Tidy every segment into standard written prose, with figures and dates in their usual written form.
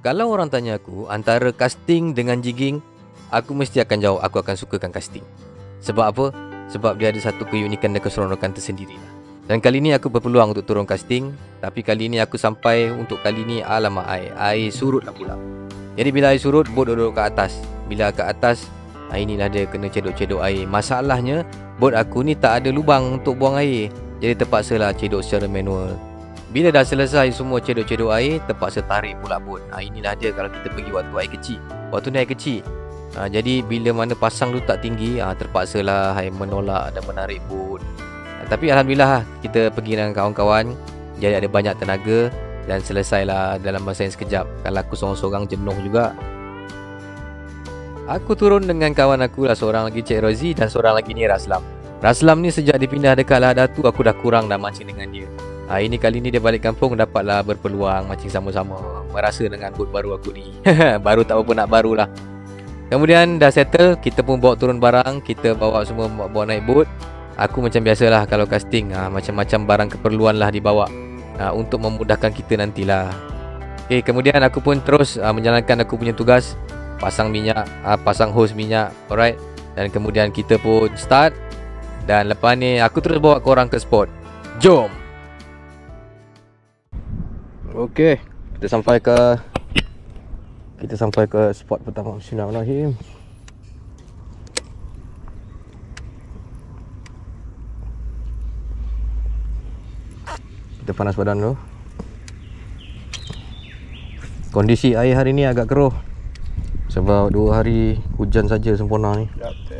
Kalau orang tanya aku antara casting dengan jigging, aku mesti akan jawab aku akan sukakan casting. Sebab apa? Sebab dia ada satu keunikan dan keseronokan tersendiri lah. Dan kali ni aku berpeluang untuk turun casting. Tapi kali ni aku sampai untuk kali ni alamak air surut lah pula. Jadi bila air surut, bot duduk kat atas. Bila kat atas, inilah dia kena cedok-cedok air. Masalahnya bot aku ni tak ada lubang untuk buang air. Jadi terpaksalah cedok secara manual. Bila dah selesai semua cedok-cedok air, terpaksa tarik pula bot. Inilah dia kalau kita pergi waktu air kecil. Waktu ni air kecil. Jadi bila mana pasang tu tak tinggi, terpaksalah menolak dan menarik bot. Tapi Alhamdulillah kita pergi dengan kawan-kawan. Jadi ada banyak tenaga dan selesailah dalam masa yang sekejap. Kalau aku seorang-seorang jenuh juga. Aku turun dengan kawan aku lah. Seorang lagi Cik Rozi dan seorang lagi ni Raslam. Raslam ni sejak dipindah dekat Lahadatu, aku dah kurang dah mancing dengan dia. Ini kali ni dia balik kampung, dapatlah berpeluang mancing sama-sama. Merasa dengan bot baru aku ni. Baru tak apa nak baru lah. Kemudian dah settle, kita pun bawa turun barang. Kita bawa semua bawa naik bot. Aku macam biasalah kalau casting, macam-macam barang keperluan lah dibawa untuk memudahkan kita nantilah. Okay, kemudian aku pun terus menjalankan aku punya tugas. Pasang minyak, pasang hose minyak. Alright. Dan kemudian kita pun start. Dan lepas ni aku terus bawa korang ke spot. Jom. Okay, kita sampai ke spot pertama. Bismillahirrahmanirrahim. Kita panas badan dulu. Kondisi air hari ni agak keruh sebab 2 hari hujan saja sempurna ni.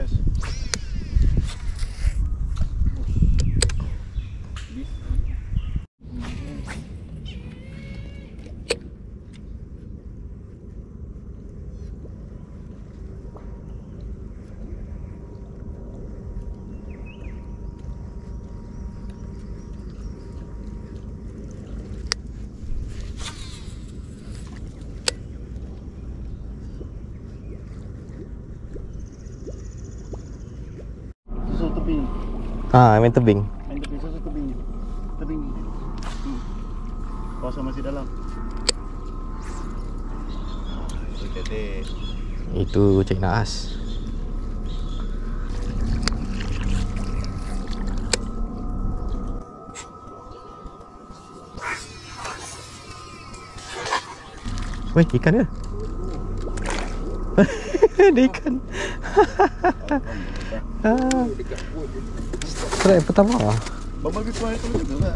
Tebing. Main tebing. Main tebing, susu tebing. Tebing. Kosong masih dalam. Itu Cik Naas. Weh, ikan dia. Ada ikan. Strike pertama. Bagi kuah itu juga tak?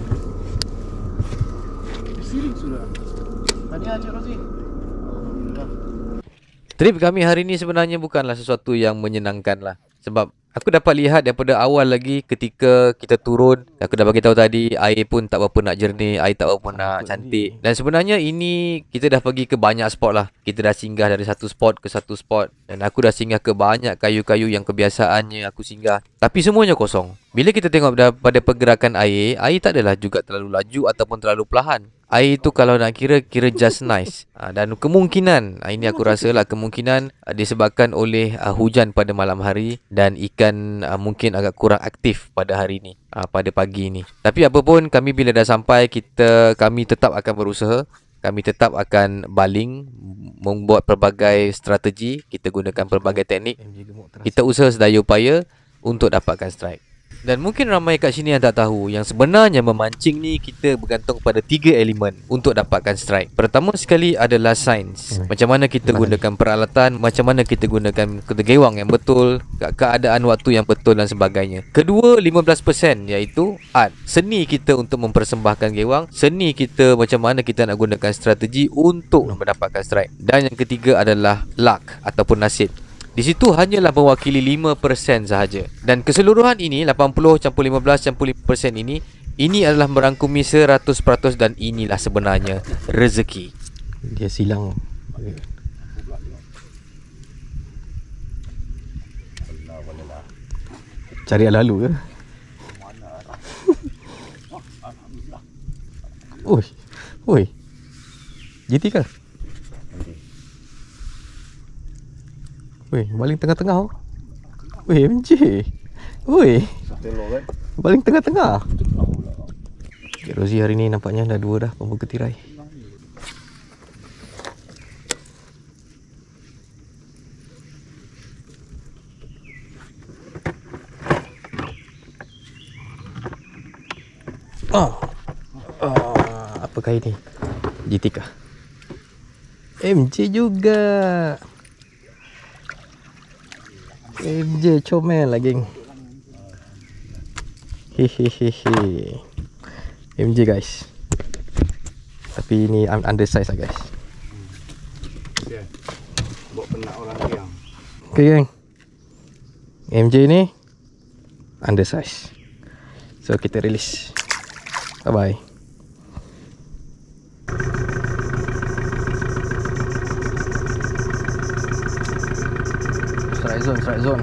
Siring sudah. Tadi Cik Rozi. Alhamdulillah. Trip kami hari ni sebenarnya bukanlah sesuatu yang menyenangkan lah. Sebab aku dapat lihat daripada awal lagi ketika kita turun, aku dah bagi tahu tadi, air pun tak berapa nak jernih, air tak berapa nak cantik. Dan sebenarnya ini kita dah pergi ke banyak spot lah. Kita dah singgah dari satu spot ke satu spot. Dan aku dah singgah ke banyak kayu-kayu yang kebiasaannya aku singgah. Tapi semuanya kosong. Bila kita tengok pada pergerakan air tak adalah juga terlalu laju ataupun terlalu perlahan. Air itu kalau nak kira just nice. Dan kemungkinan, ini aku rasa lah kemungkinan disebabkan oleh hujan pada malam hari dan ikan mungkin agak kurang aktif pada hari ni, pada pagi ni. Tapi apapun, kami bila dah sampai, kami tetap akan berusaha. Kami tetap akan baling, membuat pelbagai strategi. Kita gunakan pelbagai teknik. Kita usaha sedaya upaya untuk dapatkan strike. Dan mungkin ramai kat sini yang tak tahu yang sebenarnya memancing ni kita bergantung pada 3 elemen untuk dapatkan strike. Pertama sekali adalah sains. Macam mana kita gunakan peralatan, macam mana kita gunakan gewang yang betul, keadaan waktu yang betul dan sebagainya. Kedua, 15% iaitu art. Seni kita untuk mempersembahkan gewang, seni kita macam mana kita nak gunakan strategi untuk mendapatkan strike. Dan yang ketiga adalah luck ataupun nasib. Di situ hanyalah mewakili 5% sahaja. Dan keseluruhan ini 80 campur 15 campur 5% ini adalah merangkumi 100% dan inilah sebenarnya rezeki. Dia silang. Cari lalu ke? Oi. GT ke? Weh, baling tengah-tengah. Weh, MJ. Weh. Baling tengah-tengah. Cik Rozi hari ni nampaknya dah 2 dah pembuka tirai. Apakah ini? GT kah? MJ juga. MJ comel lah geng. Hehehe. MJ guys. Tapi ni undersize lah guys. Buat penat orang yang. Okay geng, MJ ni undersize. So kita release. Bye bye. Strike zone.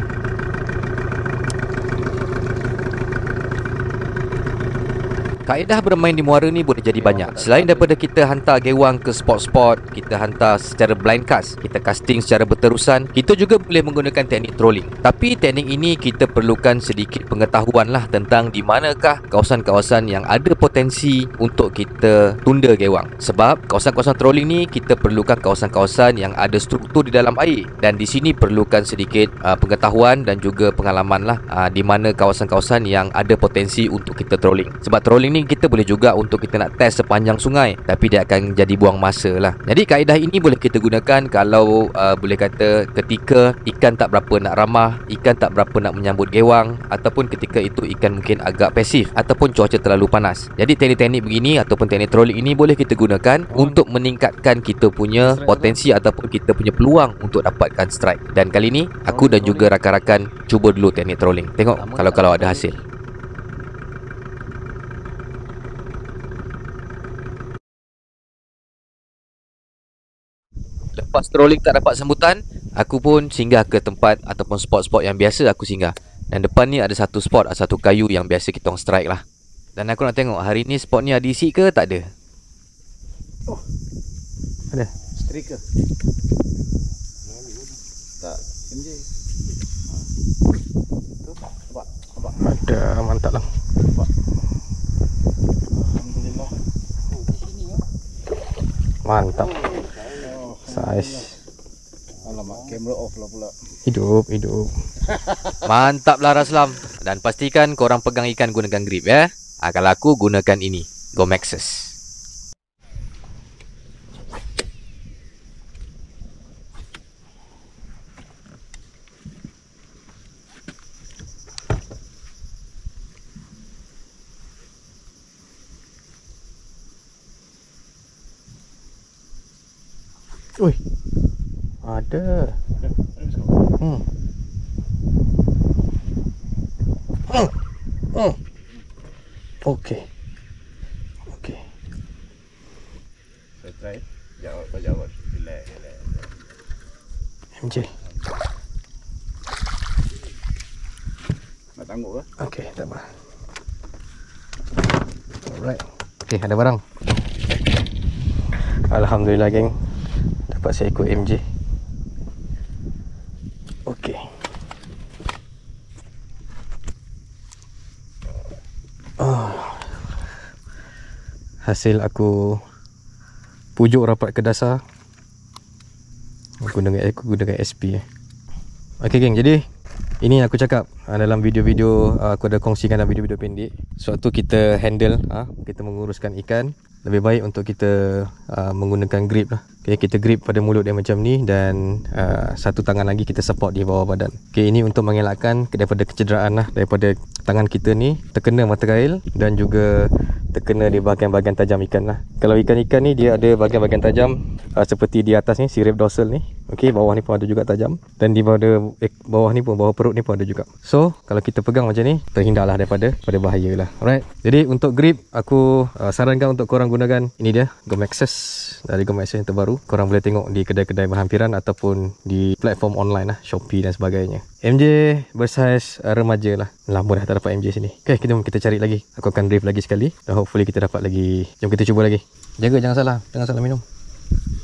Kaedah bermain di muara ni boleh jadi banyak. Selain daripada kita hantar gewang ke spot-spot, kita hantar secara blind cast, kita casting secara berterusan, kita juga boleh menggunakan teknik trolling. Tapi teknik ini kita perlukan sedikit pengetahuan lah tentang di manakah kawasan-kawasan yang ada potensi untuk kita tunda gewang. Sebab kawasan-kawasan trolling ni kita perlukan kawasan-kawasan yang ada struktur di dalam air, dan di sini perlukan sedikit pengetahuan dan juga pengalaman lah di mana kawasan-kawasan yang ada potensi untuk kita trolling. Sebab trolling ni kita boleh juga untuk kita nak test sepanjang sungai, tapi dia akan jadi buang masa lah. Jadi kaedah ini boleh kita gunakan kalau boleh kata ketika ikan tak berapa nak ramah, ikan tak berapa nak menyambut gewang, ataupun ketika itu ikan mungkin agak pasif ataupun cuaca terlalu panas. Jadi teknik-teknik begini ataupun teknik trolling ini boleh kita gunakan untuk meningkatkan kita punya potensi ataupun kita punya peluang untuk dapatkan strike. Dan kali ni aku dan juga rakan-rakan cuba dulu teknik trolling. Tengok kalau ada hasil. Lepas trolling tak dapat sambutan, aku pun singgah ke tempat ataupun spot-spot yang biasa aku singgah. Dan depan ni ada satu spot, satu kayu yang biasa kita orang strike lah. Dan aku nak tengok hari ni spot ni ada isi ke tak ada. Oh, ada? strik ke? Tak, MJ. Tu, nampak. Ada, mantap lah. Alhamdulillah. Mantap. Size. Alamak, kamera off lah pula. Hidup. Mantap lah Raslam. Dan pastikan korang pegang ikan gunakan grip ya. Kalau aku gunakan ini, Gomexus. Ui, ada. Okey. Saya try. Jawab. Relax. MJ. Nak tangguh ke? Okey, tak apa. Alright. Okey, ada barang. Alhamdulillah geng, dapat saya ikut MJ. Okey. Hasil aku pujuk rapat ke dasar. Aku gunakan SP. Okey geng, jadi ini aku cakap dalam video-video aku ada kongsikan dalam video-video pendek. Sewaktu kita handle, kita menguruskan ikan, lebih baik untuk kita menggunakan grip lah. Okay, kita grip pada mulut dia macam ni, dan satu tangan lagi kita support di bawah badan. Okay, ini untuk mengelakkan daripada kecederaan lah, daripada tangan kita ni terkena mata kail dan juga terkena di bahagian-bahagian tajam ikan lah. Kalau ikan-ikan ni dia ada bahagian-bahagian tajam, seperti di atas ni, si rib dorsal ni. Okay, bawah ni pun ada juga tajam, dan di bawah ni pun, bawah perut ni pun ada juga. So kalau kita pegang macam ni, terhindarlah daripada bahaya lah. Alright, jadi untuk grip aku sarankan untuk korang gunakan ini dia, Gomexus, dari Gomexus yang terbaru. Korang boleh tengok di kedai-kedai berhampiran ataupun di platform online lah, Shopee dan sebagainya. MJ bersaiz remaja lah. Lama dah tak dapat MJ sini. Okay, kita cari lagi. Aku akan drift lagi sekali, dan hopefully kita dapat lagi. Jom kita cuba lagi. Jaga, jangan salah minum.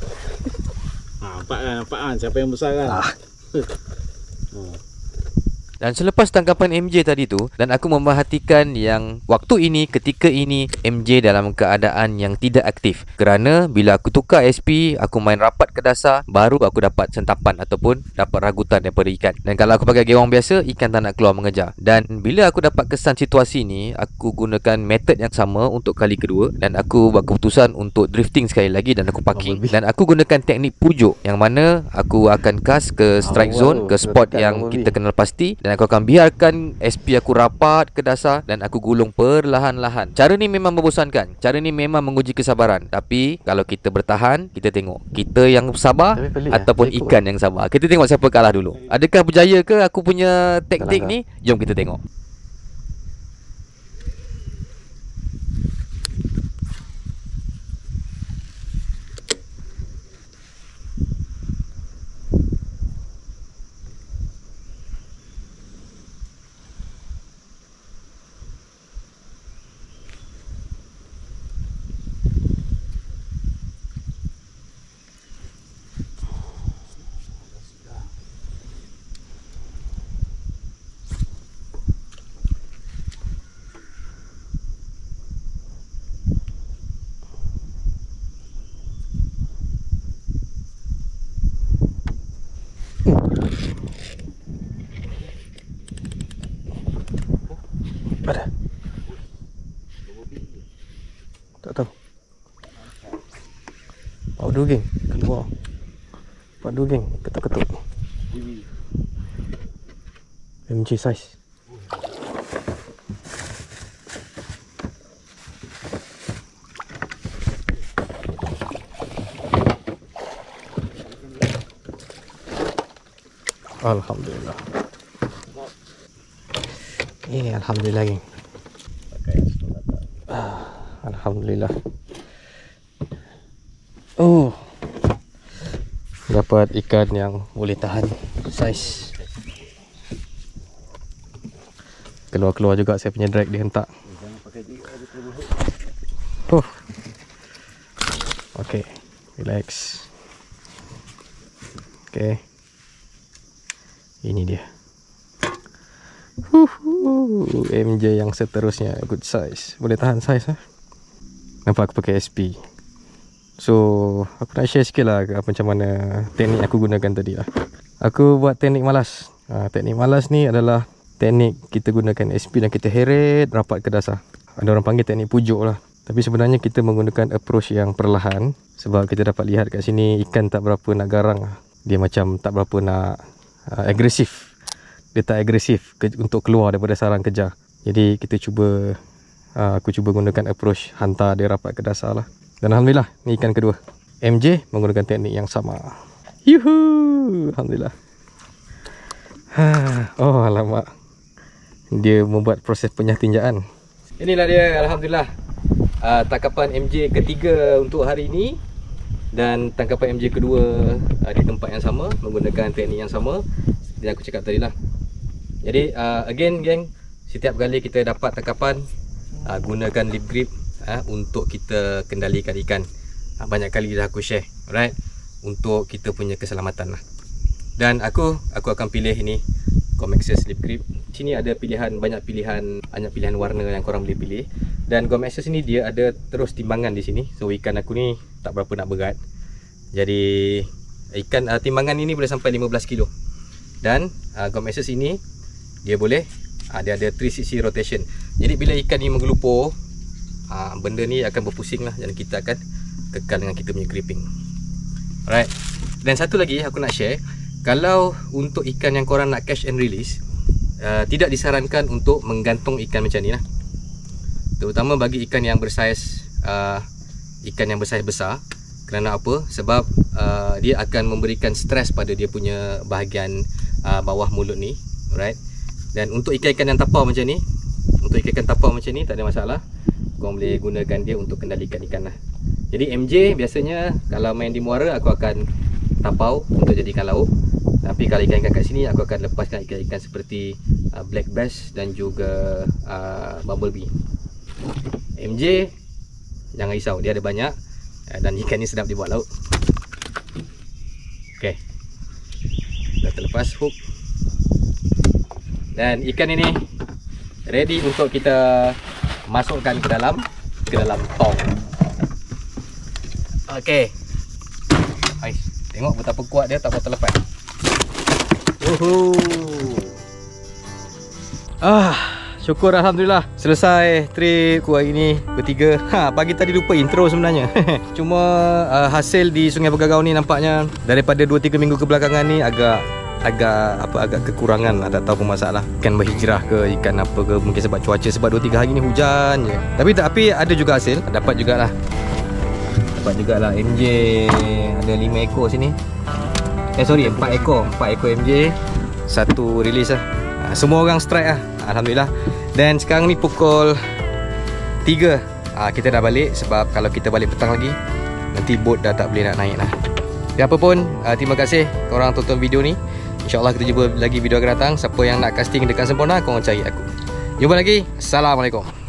Nampak kan siapa yang besar kan. Dan selepas tangkapan MJ tadi tu, dan aku memerhatikan yang waktu ini, ketika ini MJ dalam keadaan yang tidak aktif. Kerana bila aku tukar SP, aku main rapat ke dasar, baru aku dapat sentapan ataupun dapat ragutan daripada ikan. Dan kalau aku pakai gewang biasa, ikan tak nak keluar mengejar. Dan bila aku dapat kesan situasi ni, aku gunakan method yang sama untuk kali kedua, dan aku buat keputusan untuk drifting sekali lagi dan aku parking. Dan aku gunakan teknik pujuk, yang mana aku akan cast ke strike zone, ke spot yang kita kenal pasti, dan aku akan biarkan SP aku rapat ke dasar dan aku gulung perlahan-lahan. Cara ni memang membosankan, cara ni memang menguji kesabaran. Tapi kalau kita bertahan, kita tengok kita yang sabar ataupun ikan yang sabar. Kita tengok siapa kalah dulu. Adakah berjaya ke aku punya taktik ni? Jom kita tengok. Ada? Tak tahu. Pak dua geng keluar. Pak dua geng ketuk-ketuk. MJ size. Alhamdulillah. Alhamdulillah geng. Alhamdulillah. Oh, dapat ikan yang boleh tahan saiz. Keluar-keluar juga saya punya drag dihentak. Oh. Okay, relax. Okay. Ini dia. MJ yang seterusnya, good size. Boleh tahan size lah. Nampak aku pakai SP. So aku nak share sikit lah macam mana teknik aku gunakan tadi lah. Aku buat teknik malas. Teknik malas ni adalah teknik kita gunakan SP dan kita heret rapat ke dasar. Ada orang panggil teknik pujuk lah. Tapi sebenarnya kita menggunakan approach yang perlahan. Sebab kita dapat lihat kat sini ikan tak berapa nak garang. Dia macam tak berapa nak agresif. Dia tak agresif untuk keluar daripada sarang kejar. Jadi kita cuba aku cuba gunakan approach hantar dia rapat ke dasar lah. Dan Alhamdulillah, ni ikan kedua. MJ menggunakan teknik yang sama. Yuhu, Alhamdulillah. Oh alamak, dia membuat proses penyatinjaan. Inilah dia, Alhamdulillah, tangkapan MJ ketiga untuk hari ini. Dan tangkapan MJ kedua di tempat yang sama, menggunakan teknik yang sama seperti aku cakap tadi lah. Jadi again geng, setiap kali kita dapat tangkapan, gunakan lip grip untuk kita kendalikan ikan. Banyak kali dah aku share, alright, untuk kita punya keselamatan lah. Dan aku akan pilih ini Gomaxus lip grip. Sini ada banyak pilihan warna yang korang boleh pilih. Dan Gomaxus ni dia ada terus timbangan di sini. So ikan aku ni tak berapa nak berat. Jadi ikan timbangan ini boleh sampai 15 kilo. Dan Gomaxus ini dia boleh dia ada 360 rotation. Jadi bila ikan ni menggelupur, benda ni akan berpusing lah, dan kita akan kekal dengan kita punya gripping. Alright. Dan satu lagi aku nak share, kalau untuk ikan yang korang nak catch and release, tidak disarankan untuk menggantung ikan macam ni lah. Terutama bagi ikan yang bersaiz besar. Kerana apa? Sebab dia akan memberikan stres pada dia punya bahagian bawah mulut ni. Alright. Dan untuk ikan-ikan yang tapau macam ni, tak ada masalah. Korang boleh gunakan dia untuk kendalikan ikan lah. Jadi MJ biasanya kalau main di muara, aku akan tapau untuk jadikan lauk. Tapi kalau ikan-ikan kat sini, aku akan lepaskan ikan-ikan seperti black bass dan juga bumblebee. MJ jangan risau, dia ada banyak, dan ikan ni sedap dibuat lauk. Okay, dah terlepas hook. Dan ikan ini ready untuk kita masukkan ke dalam tong. Okey. Ais, tengok betapa kuat dia, tak patut terlepas. Syukur alhamdulillah selesai trip ku hari ni bertiga. Pagi tadi lupa intro sebenarnya. Cuma hasil di Sungai Pegagau ni nampaknya daripada 2-3 minggu kebelakangan ni agak kekurangan, tak tahu apa masalah. Ikan berhijrah ke, ikan apa ke, mungkin sebab cuaca, sebab 2-3 hari ni hujan je. Tapi ada juga hasil, dapat jugalah MJ ada 5 ekor sini. 4 ekor MJ, satu release lah. Semua orang strike lah, alhamdulillah. Dan sekarang ni pukul 3. Kita dah balik, sebab kalau kita balik petang lagi nanti boat dah tak boleh nak naik lah. Apa pun, terima kasih korang tonton video ni. InsyaAllah kita jumpa lagi video akan datang. Siapa yang nak casting dekat Sempurna, korang cari aku. Jumpa lagi. Assalamualaikum.